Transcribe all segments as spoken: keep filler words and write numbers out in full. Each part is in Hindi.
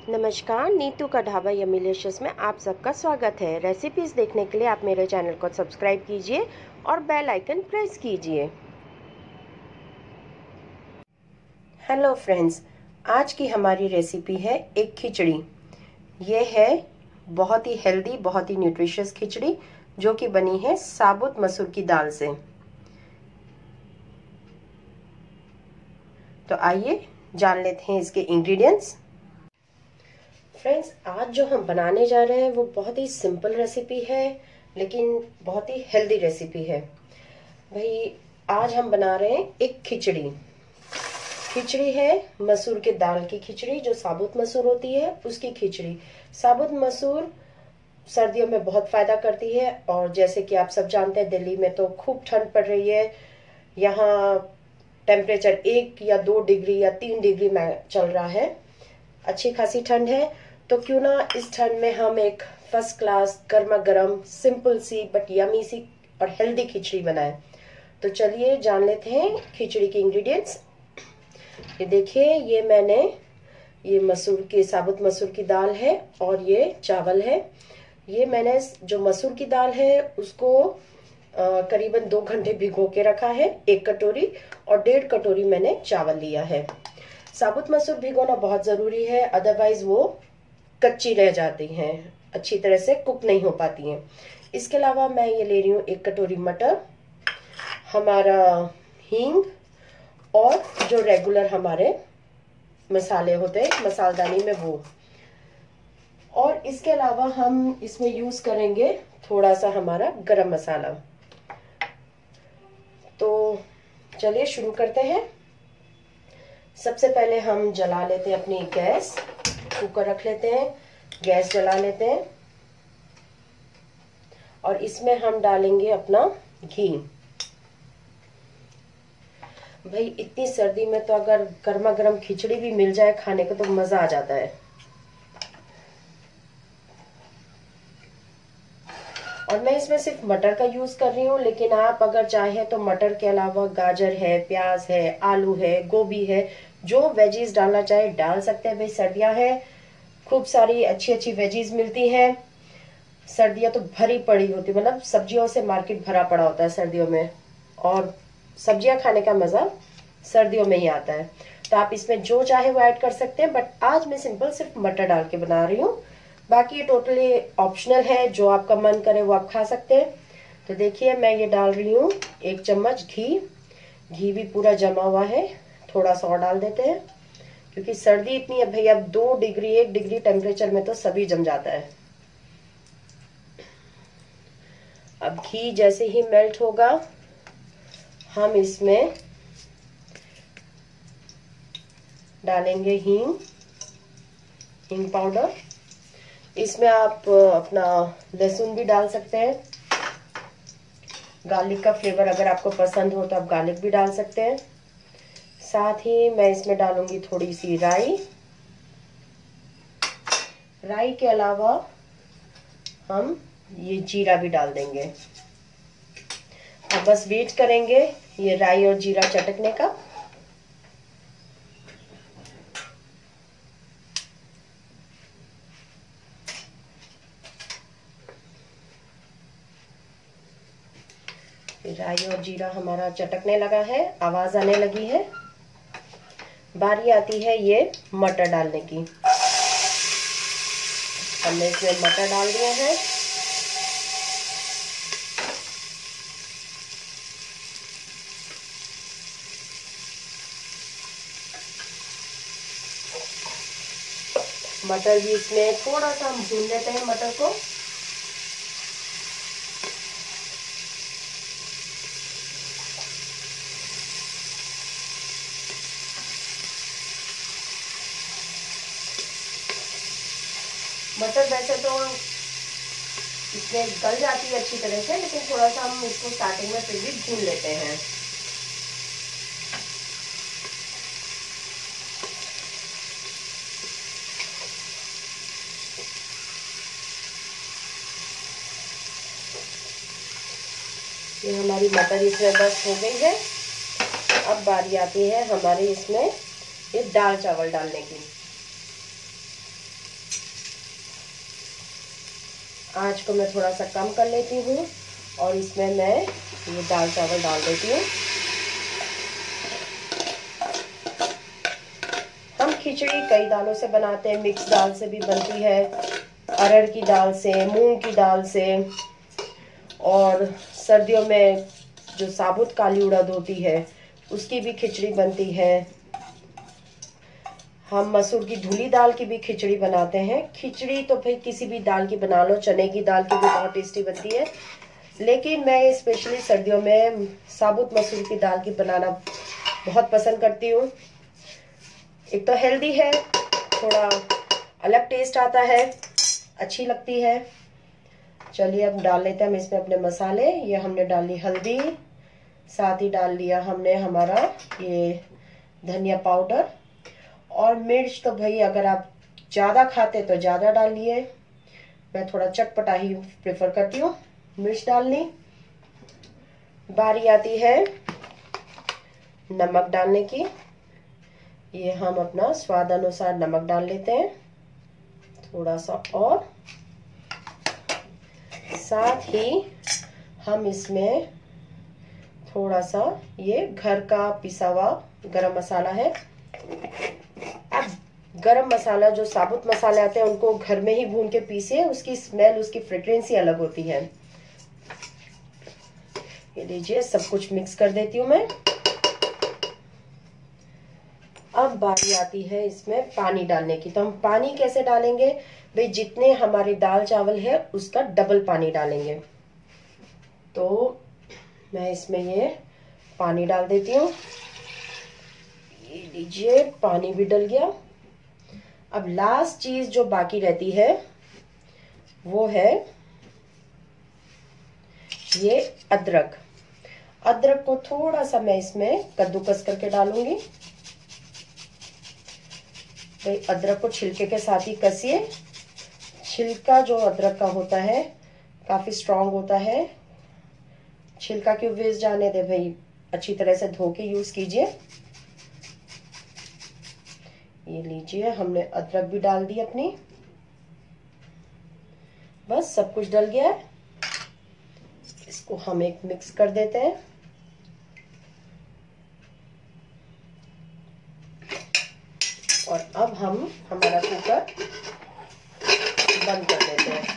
नमस्कार, नीतू का ढाबा यमीलिशियस में आप सबका स्वागत है। रेसिपीज़ देखने के लिए आप मेरे चैनल को सब्सक्राइब कीजिए और बेल आइकन प्रेस कीजिए। हेलो फ्रेंड्स, आज की हमारी रेसिपी है एक खिचड़ी। ये है बहुत ही हेल्दी, बहुत ही न्यूट्रिशियस खिचड़ी जो कि बनी है साबुत मसूर की दाल से। तो आइए जान लेते हैं इसके इंग्रेडिएंट्स। फ्रेंड्स, आज जो हम बनाने जा रहे हैं वो बहुत ही सिंपल रेसिपी है, लेकिन बहुत ही हेल्दी रेसिपी है। भाई, आज हम बना रहे हैं एक खिचड़ी। खिचड़ी है मसूर के दाल की खिचड़ी, जो साबुत मसूर होती है उसकी खिचड़ी। साबुत मसूर सर्दियों में बहुत फायदा करती है, और जैसे कि आप सब जानते हैं दिल्ली में तो खूब ठंड पड़ रही है। यहाँ टेम्परेचर एक या दो डिग्री या तीन डिग्री में चल रहा है, अच्छी खासी ठंड है। तो क्यों ना इस ठंड में हम एक फर्स्ट क्लास गर्मा गर्म सिंपल सी बट यमी सी और हेल्दी खिचड़ी बनाएं। तो चलिए जान लेते हैं खिचड़ी के इंग्रेडिएंट्स। ये देखिए, ये मैंने ये मसूर की साबुत मसूर की दाल है और ये चावल है। ये मैंने जो मसूर की दाल है उसको आ, करीबन दो घंटे भिगो के रखा है, एक कटोरी, और डेढ़ कटोरी मैंने चावल लिया है। साबुत मसूर भिगोना बहुत जरूरी है, अदरवाइज वो कच्ची रह जाती हैं, अच्छी तरह से कुक नहीं हो पाती हैं। इसके अलावा मैं ये ले रही हूँ एक कटोरी मटर, हमारा हींग, और जो रेगुलर हमारे मसाले होते हैं मसालदानी में वो। और इसके अलावा हम इसमें यूज करेंगे थोड़ा सा हमारा गरम मसाला। तो चलिए शुरू करते हैं। सबसे पहले हम जला लेते हैं अपनी गैस, कुकर रख लेते हैं, गैस जला लेते हैं, और इसमें हम डालेंगे अपना घी। भाई, इतनी सर्दी में तो अगर गर्मा गर्म खिचड़ी भी मिल जाए खाने को तो मजा आ जाता है। और मैं इसमें सिर्फ मटर का यूज कर रही हूँ, लेकिन आप अगर चाहे तो मटर के अलावा गाजर है, प्याज है, आलू है, गोभी है, जो वेजीज डालना चाहे डाल सकते हैं। भाई, सर्दियां है, खूब सारी अच्छी अच्छी वेजीज मिलती हैं। सर्दियां तो भरी पड़ी होती, मतलब सब्जियों से मार्केट भरा पड़ा होता है सर्दियों में, और सब्जियां खाने का मजा सर्दियों में ही आता है। तो आप इसमें जो चाहे वो ऐड कर सकते हैं, बट आज मैं सिंपल सिर्फ मटर डाल के बना रही हूँ। बाकी ये टोटली ऑप्शनल है, जो आपका मन करे वो आप खा सकते हैं। तो देखिए, मैं ये डाल रही हूँ एक चम्मच घी। घी भी पूरा जमा हुआ है, थोड़ा सा और डाल देते हैं, क्योंकि सर्दी इतनी है भाई, अब दो डिग्री एक डिग्री टेम्परेचर में तो सभी जम जाता है। अब घी जैसे ही मेल्ट होगा, हम इसमें डालेंगे हींग, हींग पाउडर। इसमें आप अपना लहसुन भी डाल सकते हैं, गार्लिक का फ्लेवर अगर आपको पसंद हो तो आप गार्लिक भी डाल सकते हैं। साथ ही मैं इसमें डालूंगी थोड़ी सी राई। राई के अलावा हम ये जीरा भी डाल देंगे। अब बस वेट करेंगे ये राई और जीरा चटकने का। राई और जीरा हमारा चटकने लगा है, आवाज आने लगी है। बारी आती है ये मटर डालने की। हमने इसमें मटर डाल दिया है। मटर भी इसमें थोड़ा सा हम भून लेते हैं मटर को। मटर वैसे तो इसमें गल जाती है अच्छी तरह से, लेकिन थोड़ा सा हम इसको स्टार्टिंग में फिर भी भून लेते हैं। ये हमारी मटर इसमें बस हो गई है। अब बारी आती है हमारे इसमें ये दाल चावल डालने की। आँच को मैं थोड़ा सा कम कर लेती हूँ और इसमें मैं ये दाल चावल डाल देती हूँ। हम खिचड़ी कई दालों से बनाते हैं, मिक्स दाल से भी बनती है, अरहर की दाल से, मूंग की दाल से, और सर्दियों में जो साबुत काली उड़द होती है उसकी भी खिचड़ी बनती है। हम मसूर की धुली दाल की भी खिचड़ी बनाते हैं। खिचड़ी तो भाई किसी भी दाल की बना लो, चने की दाल की भी बहुत टेस्टी बनती है, लेकिन मैं स्पेशली सर्दियों में साबुत मसूर की दाल की बनाना बहुत पसंद करती हूँ। एक तो हेल्दी है, थोड़ा अलग टेस्ट आता है, अच्छी लगती है। चलिए अब डाल लेते हैं हम इसमें अपने मसाले। ये हमने डाल ली हल्दी, साथ ही डाल लिया हमने हमारा ये धनिया पाउडर, और मिर्च तो भाई अगर आप ज़्यादा खाते तो ज़्यादा डालिए, मैं थोड़ा चटपटा ही प्रेफर करती हूँ मिर्च डालनी। बारी आती है नमक डालने की। ये हम अपना स्वाद अनुसार नमक डाल लेते हैं, थोड़ा सा, और साथ ही हम इसमें थोड़ा सा ये घर का पिसा हुआ गरम मसाला है। अब गरम मसाला जो साबुत मसाले आते हैं उनको घर में ही भून के पीसे, उसकी स्मेल, उसकी फ्रेग्रेंस ही अलग होती है। ये लीजिए, सब कुछ मिक्स कर देती हूँ मैं। अब बारी आती है इसमें पानी डालने की। तो हम पानी कैसे डालेंगे भाई, जितने हमारे दाल चावल है उसका डबल पानी डालेंगे। तो मैं इसमें ये पानी डाल देती हूँ। ये लीजिए, पानी भी डल गया। अब लास्ट चीज जो बाकी रहती है वो है ये अदरक। अदरक को थोड़ा सा मैं इसमें कद्दूकस करके डालूंगी। भाई अदरक को छिलके के साथ ही कसिए। छिलका जो अदरक का होता है काफी स्ट्रांग होता है। छिलका क्यों वेस्ट जाने दे भाई, अच्छी तरह से धो के यूज कीजिए। ये लीजिए, हमने अदरक भी डाल दी अपनी। बस सब कुछ डल गया है। इसको हम एक मिक्स कर देते हैं। और अब हम हमारा कुकर बंद कर देते हैं।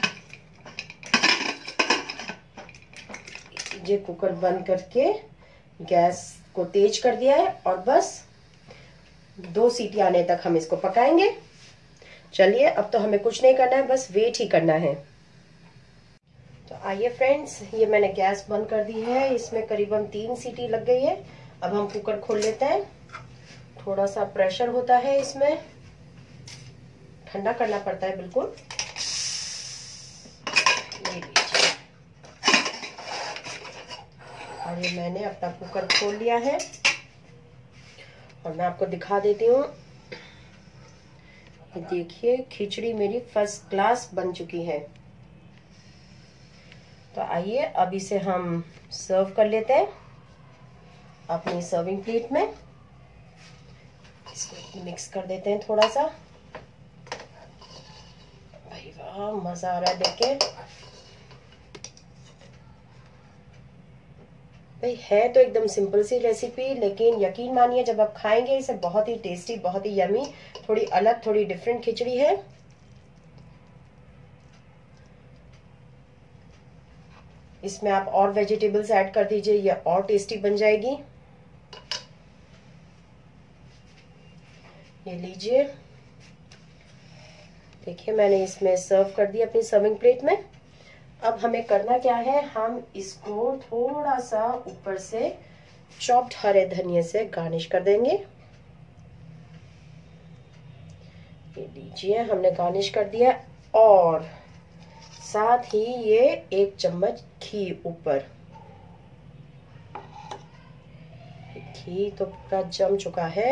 ये कुकर बंद करके गैस को तेज कर दिया है और बस दो सीटी आने तक हम इसको पकाएंगे। चलिए, अब तो हमें कुछ नहीं करना है, बस वेट ही करना है। तो आइए फ्रेंड्स, ये मैंने गैस बंद कर दी है। इसमें करीबन तीन सीटी लग गई है। अब हम कुकर खोल लेते हैं। थोड़ा सा प्रेशर होता है इसमें, ठंडा करना पड़ता है बिल्कुल। ये लीजिए, और ये मैंने अपना कुकर खोल लिया है और मैं आपको दिखा देती हूँ। ये देखिए, खिचड़ी मेरी फर्स्ट क्लास बन चुकी है। तो आइए अब इसे हम सर्व कर लेते हैं अपनी सर्विंग प्लेट में। इसको मिक्स कर देते हैं थोड़ा सा। भाई वाह, मजा आ रहा है देख के। भाई है तो एकदम सिंपल सी रेसिपी, लेकिन यकीन मानिए जब आप खाएंगे इसे, बहुत ही टेस्टी, बहुत ही यमी, थोड़ी अलग, थोड़ी डिफरेंट खिचड़ी है। इसमें आप और वेजिटेबल्स ऐड कर दीजिए, ये और टेस्टी बन जाएगी। ये लीजिए, देखिए मैंने इसमें सर्व कर दिया अपनी सर्विंग प्लेट में। अब हमें करना क्या है, हम इसको थोड़ा सा ऊपर से चॉप्ड हरे धनिए से गार्निश कर देंगे। ये लीजिए, हमने गार्निश कर दिया, और साथ ही ये एक चम्मच घी ऊपर। घी तो पूरा जम चुका है।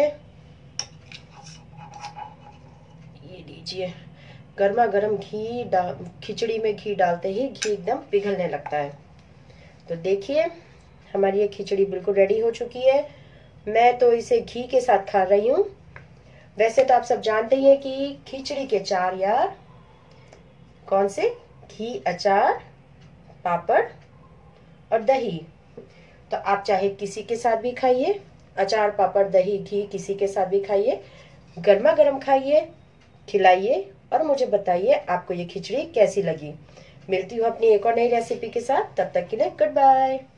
ये लीजिए, गर्मा गर्म घी डाल, खिचड़ी में घी डालते ही घी एकदम पिघलने लगता है। तो देखिए, हमारी ये खिचड़ी बिल्कुल रेडी हो चुकी है। मैं तो इसे घी के साथ खा रही हूँ। वैसे तो आप सब जानते ही हैं कि खिचड़ी के चार यार कौन से, घी, अचार, पापड़ और दही। तो आप चाहे किसी के साथ भी खाइए, अचार, पापड़, दही, घी किसी के साथ भी खाइए, गर्मा गर्म खाइए, खिलाइए और मुझे बताइए आपको ये खिचड़ी कैसी लगी। मिलती हूँ अपनी एक और नई रेसिपी के साथ, तब तक के लिए गुड बाय।